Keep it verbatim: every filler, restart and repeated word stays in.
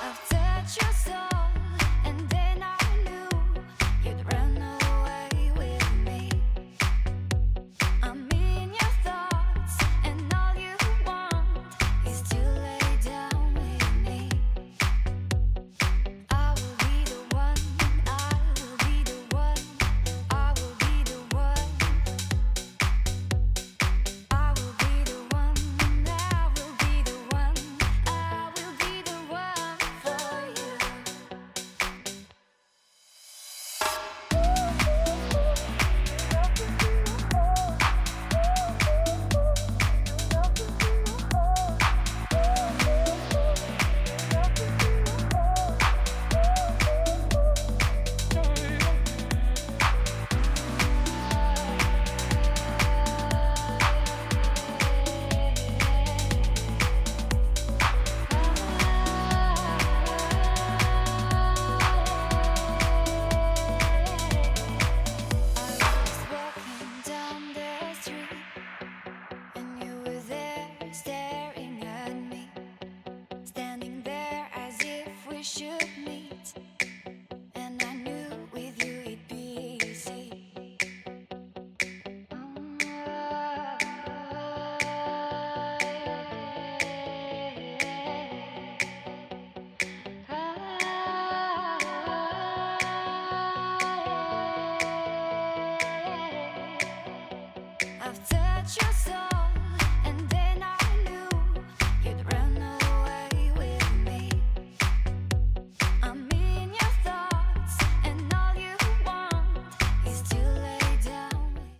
I've touched your soul, and then I knew you'd run away with me. I'm in your thoughts, and all you want is to lay down with me. I will be the one, I will be the one, I will be the one. I will be the one, I will be the one, I will be the one for you. I was walking down the street, and you were there staring at me, standing there as if we should meet. And I knew with you it'd be easy. I've touched your soul,